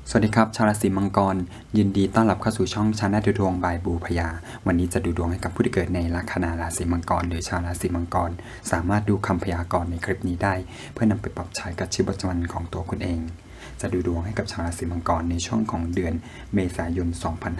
สวัสดีครับชาวราศีมังกรยินดีต้อนรับเข้าสู่ช่องชาแนลดูดวงบายบูพยาวันนี้จะดูดวงให้กับผู้ที่เกิดในลัคนาราศีมังกรหรือชาวราศีมังกรสามารถดูคำพยากรณ์ในคลิปนี้ได้เพื่อนำไปปรับใช้กับชีวิตประจำวันของตัวคุณเองจะดูดวงให้กับชาวราศีมังกรในช่วงของเดือนเมษายน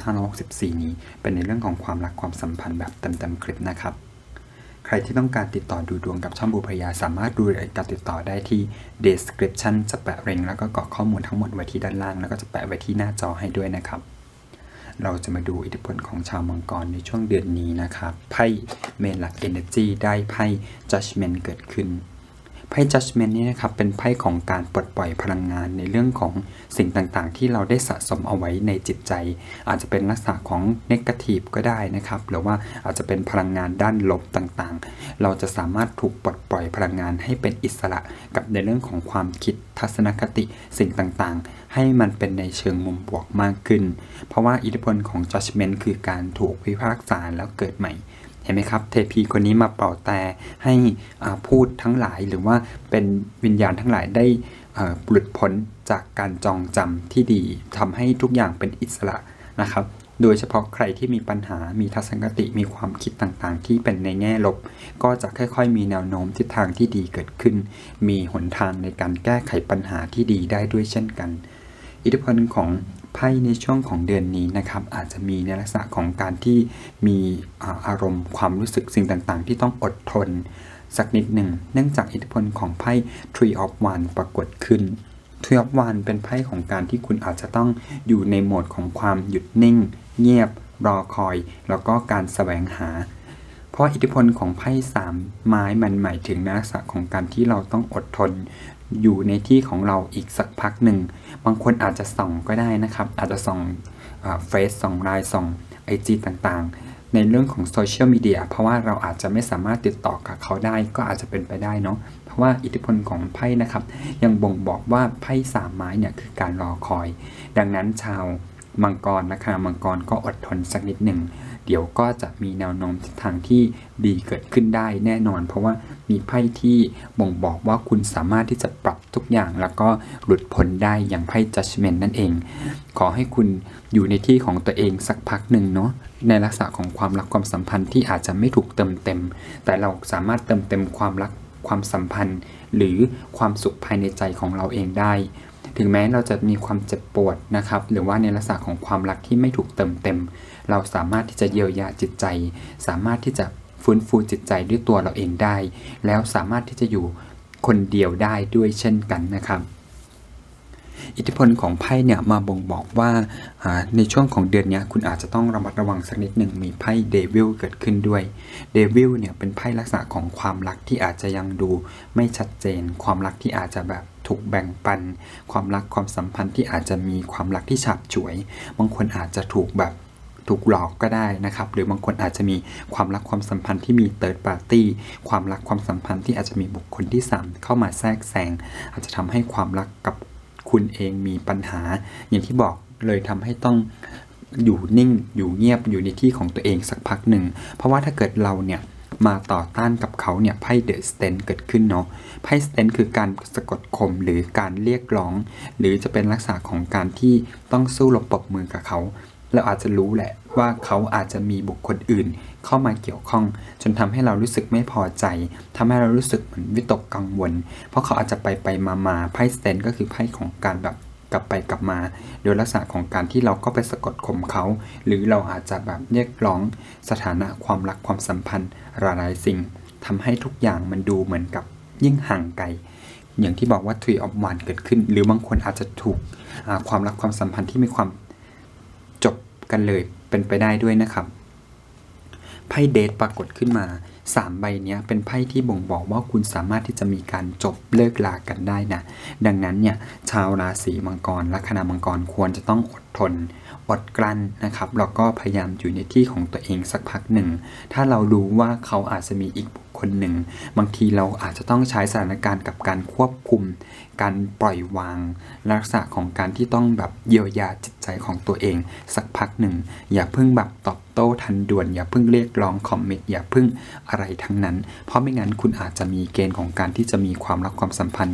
2564 นี้เป็นในเรื่องของความรักความสัมพันธ์แบบเต็มๆคลิปนะครับใครที่ต้องการติดต่อดูดวงกับช่องบูพยาสามารถดูรายละเอียดการติดต่อได้ที่ description จะแปะลิงก์แล้วก็กรอกข้อมูลทั้งหมดไว้ที่ด้านล่างแล้วก็จะแปะไว้ที่หน้าจอให้ด้วยนะครับเราจะมาดูอิทธิพลของชาวมังกรในช่วงเดือนนี้นะครับไพ่เมนหลัก Energy ได้ไพ่ Judgment เกิดขึ้นไพ่ Judgment นี่นะครับเป็นไพ่ของการปลดปล่อยพลังงานในเรื่องของสิ่งต่างๆที่เราได้สะสมเอาไว้ในจิตใจอาจจะเป็นลักษณะของ Negative ก็ได้นะครับหรือว่าอาจจะเป็นพลังงานด้านลบต่างๆเราจะสามารถถูกปลดปล่อยพลังงานให้เป็นอิสระกับในเรื่องของความคิดทัศนคติสิ่งต่างๆให้มันเป็นในเชิงมุมบวกมากขึ้นเพราะว่าอิทธิพลของ Judgment คือการถูกพิพากษาแล้วเกิดใหม่เห็นไหมครับเทพีคนนี้มาเป่าแต่ให้พูดทั้งหลายหรือว่าเป็นวิญญาณทั้งหลายได้หลุดพ้นจากการจองจำที่ดีทำให้ทุกอย่างเป็นอิสระนะครับโดยเฉพาะใครที่มีปัญหามีทัศนคติมีความคิดต่างๆที่เป็นในแง่ลบก็จะค่อยๆมีแนวโน้มทิศทางที่ดีเกิดขึ้นมีหนทางในการแก้ไขปัญหาที่ดีได้ด้วยเช่นกันอิทธิพลของไพ่ในช่วงของเดือนนี้นะครับอาจจะมีในลักษณะของการที่มีอารมณ์ความรู้สึกสิ่งต่างๆที่ต้องอดทนสักนิดหนึ่งเนื่องจากอิทธิพลของไพ่ Three of Wands ปรากฏขึ้น Three of Wands เป็นไพ่ของการที่คุณอาจจะต้องอยู่ในโหมดของความหยุดนิ่งเงียบรอคอยแล้วก็การแสวงหาเพราะอิทธิพลของไพ่3ไม้มันหมายถึงลักษณะของการที่เราต้องอดทนอยู่ในที่ของเราอีกสักพักหนึ่งบางคนอาจจะส่องก็ได้นะครับอาจจะส่องเฟซส่องไลน์ส่อง IG ต่างๆในเรื่องของโซเชียลมีเดียเพราะว่าเราอาจจะไม่สามารถติดต่อกับเขาได้ก็อาจจะเป็นไปได้เนาะเพราะว่าอิทธิพลของไพ่นะครับยังบ่งบอกว่าไพ่3ไม้เนี่ยคือการรอคอยดังนั้นชาวมังกรนะคะมังกรก็อดทนสักนิดหนึ่งเดี๋ยวก็จะมีแนวโน้มทิศทางที่ดีเกิดขึ้นได้แน่นอนเพราะว่ามีไพ่ที่บ่งบอกว่าคุณสามารถที่จะปรับทุกอย่างแล้วก็หลุดพ้นได้อย่างไพ่ Judgment นั่นเองขอให้คุณอยู่ในที่ของตัวเองสักพักหนึ่งเนาะในลักษณะของความรักความสัมพันธ์ที่อาจจะไม่ถูกเติมเต็มแต่เราสามารถเติมเต็มความรักความสัมพันธ์หรือความสุขภายในใจของเราเองได้ถึงแม้เราจะมีความเจ็บปวดนะครับหรือว่าในลักษณะของความรักที่ไม่ถูกเติมเต็มเราสามารถที่จะเยียวยาจิตใจสามารถที่จะฟื้นฟูจิตใจด้วยตัวเราเองได้แล้วสามารถที่จะอยู่คนเดียวได้ด้วยเช่นกันนะครับอิทธิพลของไพ่เนี่ยมาบ่งบอกว่าในช่วงของเดือนนี้คุณอาจจะต้องระมัดระวังสักนิดหนึ่งมีไพ่เดวิลเกิดขึ้นด้วยเดวิลเนี่ยเป็นไพ่ลักษณะของความรักที่อาจจะยังดูไม่ชัดเจนความรักที่อาจจะแบบถูกแบ่งปันความรักความสัมพันธ์ที่อาจจะมีความรักที่ฉับฉวยบางคนอาจจะถูกหลอกก็ได้นะครับหรือบางคนอาจจะมีความรักความสัมพันธ์ที่มีเติร์ดปาร์ตี้ความรักความสัมพันธ์ที่อาจจะมีบุคคลที่3เข้ามาแทรกแซงอาจจะทำให้ความรักกับคุณเองมีปัญหาอย่างที่บอกเลยทำให้ต้องอยู่นิ่งอยู่เงียบอยู่ในที่ของตัวเองสักพักหนึ่งเพราะว่าถ้าเกิดเราเนี่ยมาต่อต้านกับเขาเนี่ยไพ่เดอะสเตนเกิดขึ้นเนาะไพ่สเตนคือการสะกดข่มหรือการเรียกร้องหรือจะเป็นลักษณะของการที่ต้องสู้รบปรบมือกับเขาเราอาจจะรู้แหละว่าเขาอาจจะมีบุคคลอื่นเข้ามาเกี่ยวข้องจนทำให้เรารู้สึกไม่พอใจทำให้เรารู้สึกเหมือนวิตกกังวลเพราะเขาอาจจะไปมาไพ่สเตนก็คือไพ่ของการแบบกลับไปกลับมาโดยลักษณะของการที่เราก็ไปสะกดข่มเขาหรือเราอาจจะแบบเรียกร้องสถานะความรักความสัมพันธ์หลายสิ่งทำให้ทุกอย่างมันดูเหมือนกับยิ่งห่างไกลอย่างที่บอกว่า Three of Wands เกิดขึ้นหรือบางคนอาจจะถูกความรักความสัมพันธ์ที่มีความจบกันเลยเป็นไปได้ด้วยนะครับไพ่เดทปรากฏขึ้นมา3ใบนี้เป็นไพ่ที่บ่งบอกว่าคุณสามารถที่จะมีการจบเลิกลากันได้นะดังนั้นเนี่ยชาวราศีมังกรลัคนามังกรควรจะต้องอดทนอดกลั้นนะครับแล้วก็พยายามอยู่ในที่ของตัวเองสักพักหนึ่งถ้าเรารู้ว่าเขาอาจจะมีอีกบุคคลหนึ่งบางทีเราอาจจะต้องใช้สถานการณ์กับการควบคุมการปล่อยวางลักษณะของการที่ต้องแบบเยียวยาจิตใจของตัวเองสักพักหนึ่งอย่าเพิ่งแบบตอบโต้ทันด่วนอย่าเพิ่งเรียกร้องคอมเมนต์อย่าเพิ่งอะไรทั้งนั้นเพราะไม่งั้นคุณอาจจะมีเกณฑ์ของการที่จะมีความรักความสัมพันธ์นั้น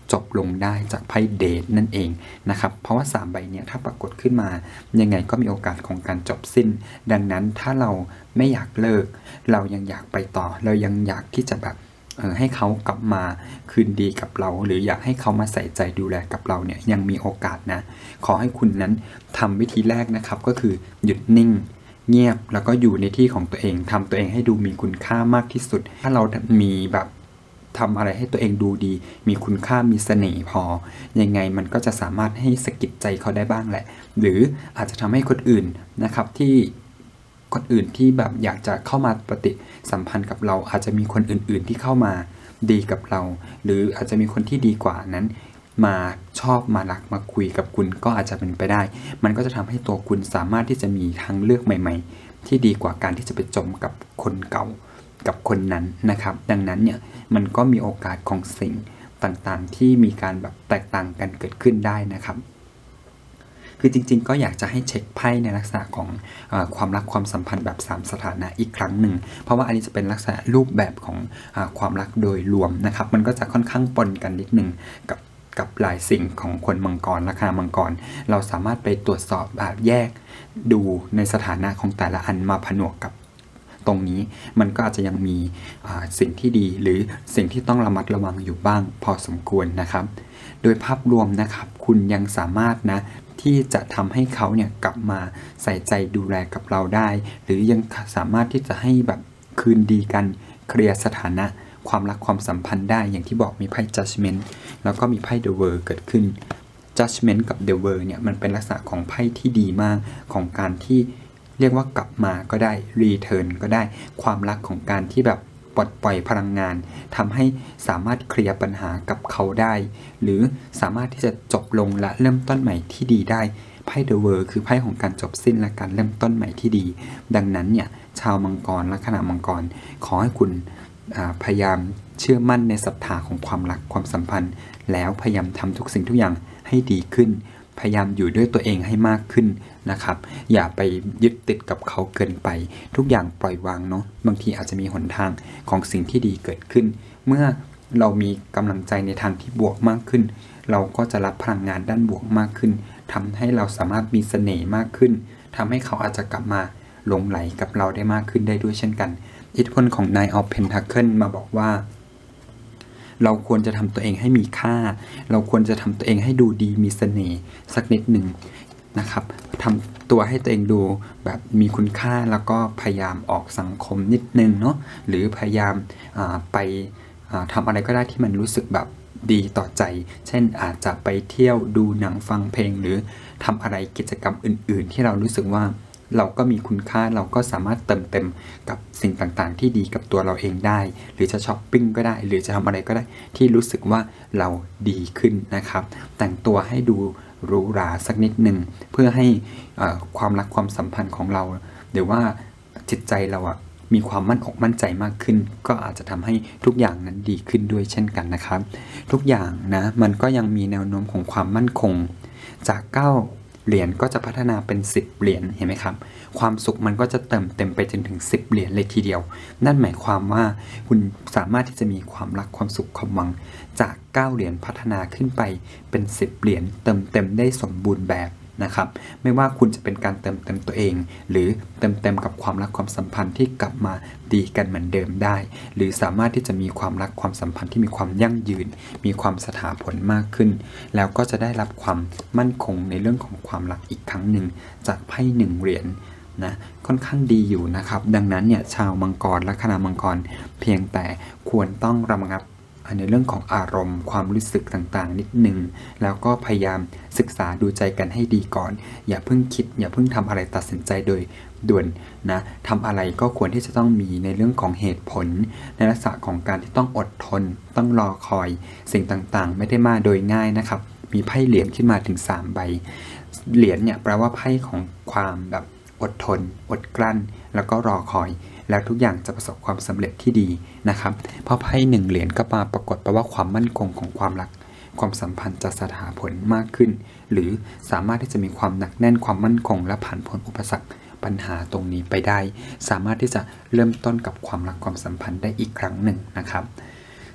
จบลงได้จากไพ่เดทนั่นเองนะครับเพราะว่า3ใบเนี่ยถ้าปรากฏขึ้นมายังไงก็มีโอกาสของการจบสิ้นดังนั้นถ้าเราไม่อยากเลิกเรายังอยากไปต่อเรายังอยากที่จะแบบให้เขากลับมาคืนดีกับเราหรืออยากให้เขามาใส่ใจดูแลกับเราเนี่ยยังมีโอกาสนะขอให้คุณนั้นทำวิธีแรกนะครับก็คือหยุดนิ่งเงียบแล้วก็อยู่ในที่ของตัวเองทำตัวเองให้ดูมีคุณค่ามากที่สุดถ้าเรามีแบบทำอะไรให้ตัวเองดูดีมีคุณค่ามีเสน่ห์พอยังไงมันก็จะสามารถให้สะกิดใจเขาได้บ้างแหละหรืออาจจะทำให้คนอื่นนะครับที่คนอื่นที่แบบอยากจะเข้ามาปฏิสัมพันธ์กับเราอาจจะมีคนอื่นๆที่เข้ามาดีกับเราหรืออาจจะมีคนที่ดีกว่านั้นมาชอบมารักมาคุยกับคุณก็อาจจะเป็นไปได้มันก็จะทำให้ตัวคุณสามารถที่จะมีทางเลือกใหม่ๆที่ดีกว่าการที่จะไปจมกับคนเก่ากับคนนั้นนะครับดังนั้นเนี่ยมันก็มีโอกาสของสิ่งต่างๆที่มีการแบบแตกต่างกันเกิดขึ้นได้นะครับคือจริงๆก็อยากจะให้เช็คไพ่ในลักษณะของความรักความสัมพันธ์แบบ3สถานะอีกครั้งหนึ่งเพราะว่าอันนี้จะเป็นลักษณะรูปแบบของความรักโดยรวมนะครับมันก็จะค่อนข้างปนกันนิดนึงกับหลายสิ่งของคนมังกรลัคนามังกรเราสามารถไปตรวจสอบแยกดูในสถานะของแต่ละอันมาผนวกกับตรงนี้มันก็อาจจะยังมีสิ่งที่ดีหรือสิ่งที่ต้องระมัดระวังอยู่บ้างพอสมควรนะครับโดยภาพรวมนะครับคุณยังสามารถนะที่จะทำให้เขาเนี่ยกลับมาใส่ใจดูแลกับเราได้หรือยังสามารถที่จะให้แบบคืนดีกันเคลียร์สถานะความรักความสัมพันธ์ได้อย่างที่บอกมีไพ่ Judgment แล้วก็มีไพ่ The World เกิดขึ้น Judgment กับ The World เนี่ยมันเป็นลักษณะของไพ่ที่ดีมากของการที่เรียกว่ากลับมาก็ได้ Return ก็ได้ความรักของการที่แบบปลดปล่อยพลังงานทำให้สามารถเคลียร์ปัญหากับเขาได้หรือสามารถที่จะจบลงและเริ่มต้นใหม่ที่ดีได้ไพ่ The World คือไพ่ของการจบสิ้นและการเริ่มต้นใหม่ที่ดีดังนั้นเนี่ยชาวมังกรลัคนามังกรขอให้คุณพยายามเชื่อมั่นในศรัทธาของความรักความสัมพันธ์แล้วพยายามทำทุกสิ่งทุกอย่างให้ดีขึ้นพยายามอยู่ด้วยตัวเองให้มากขึ้นนะครับอย่าไปยึดติดกับเขาเกินไปทุกอย่างปล่อยวางเนาะบางทีอาจจะมีหนทางของสิ่งที่ดีเกิดขึ้นเมื่อเรามีกำลังใจในทางที่บวกมากขึ้นเราก็จะรับพลังงานด้านบวกมากขึ้นทำให้เราสามารถมีเสน่ห์มากขึ้นทำให้เขาอาจจะกลับมาหลงไหลกับเราได้มากขึ้นได้ด้วยเช่นกันอิทธิพลของ Nine of Pentacles มาบอกว่าเราควรจะทำตัวเองให้มีค่าเราควรจะทำตัวเองให้ดูดีมีเสน่ห์สักนิดหนึ่งนะครับทำตัวให้ตัวเองดูแบบมีคุณค่าแล้วก็พยายามออกสังคมนิดนึงเนาะหรือพยายามไปทำอะไรก็ได้ที่มันรู้สึกแบบดีต่อใจเช่นอาจจะไปเที่ยวดูหนังฟังเพลงหรือทำอะไรกิจกรรมอื่นๆที่เรารู้สึกว่าเราก็มีคุณค่าเราก็สามารถเติมเต็มกับสิ่งต่างๆที่ดีกับตัวเราเองได้หรือจะช้อปปิ้งก็ได้หรือจะทำอะไรก็ได้ที่รู้สึกว่าเราดีขึ้นนะครับแต่งตัวให้ดูหรูหราสักนิดหนึ่งเพื่อให้ความรักความสัมพันธ์ของเราหรือว่าจิตใจเรามีความมั่นอกมั่นใจมากขึ้นก็อาจจะทำให้ทุกอย่างนั้นดีขึ้นด้วยเช่นกันนะครับทุกอย่างนะมันก็ยังมีแนวโน้มของความมั่นคงจาก9เหรียญก็จะพัฒนาเป็น10เหรียญเห็นไหมครับความสุขมันก็จะเติมเต็มไปจนถึง10เหรียญเลยทีเดียวนั่นหมายความว่าคุณสามารถที่จะมีความรักความสุขความหวังจาก9เหรียญพัฒนาขึ้นไปเป็น10เหรียญเติมเต็มได้สมบูรณ์แบบนะครับไม่ว่าคุณจะเป็นการเติมเต็มตัวเองหรือเติมเต็มกับความรักความสัมพันธ์ที่กลับมาดีกันเหมือนเดิมได้หรือสามารถที่จะมีความรักความสัมพันธ์ที่มีความยั่งยืนมีความสถาผลมากขึ้นแล้วก็จะได้รับความมั่นคงในเรื่องของความรักอีกครั้งหนึ่งจากไพ่1เหรียญนะค่อนข้างดีอยู่นะครับดังนั้นเนี่ยชาวมังกรลัคนามังกรเพียงแต่ควรต้องระงับในเรื่องของอารมณ์ความรู้สึกต่างๆนิดนึงแล้วก็พยายามศึกษาดูใจกันให้ดีก่อนอย่าเพิ่งคิดอย่าเพิ่งทำอะไรตัดสินใจโดยด่วนนะทำอะไรก็ควรที่จะต้องมีในเรื่องของเหตุผลในลักษณะของการที่ต้องอดทนต้องรอคอยสิ่งต่างๆไม่ได้มาโดยง่ายนะครับมีไพ่เหรียญขึ้นมาถึง3ใบเหรียญเนี่ยแปลว่าไพ่ของความแบบอดทนอดกลั้นแล้วก็รอคอยแล้วทุกอย่างจะประสบความสำเร็จที่ดีนะครับเพราะไพ่1เหรียญก็มาปรากฏแปลว่าความมั่นคงของความรักความสัมพันธ์จะสถาผลมากขึ้นหรือสามารถที่จะมีความหนักแน่นความมั่นคงและผ่านพ้นอุปสรรคปัญหาตรงนี้ไปได้สามารถที่จะเริ่มต้นกับความรักความสัมพันธ์ได้อีกครั้งหนึ่งนะครับ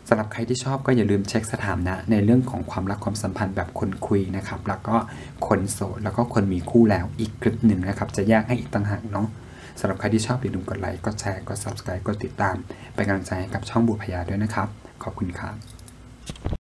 สำหรับใครที่ชอบก็อย่าลืมเช็คสถานะในเรื่องของความรักความสัมพันธ์แบบคนคุยนะครับแล้วก็คนโสดแล้วก็คนมีคู่แล้วอีกคลิปหนึ่งนะครับจะแยกให้อีกต่างหากเนาะสำหรับใครที่ชอบอย่าลืมกดไลค์กดแชร์กด Subscribe กดติดตามเป็นกำลังใจให้กับช่องบัวพยาด้วยนะครับขอบคุณครับ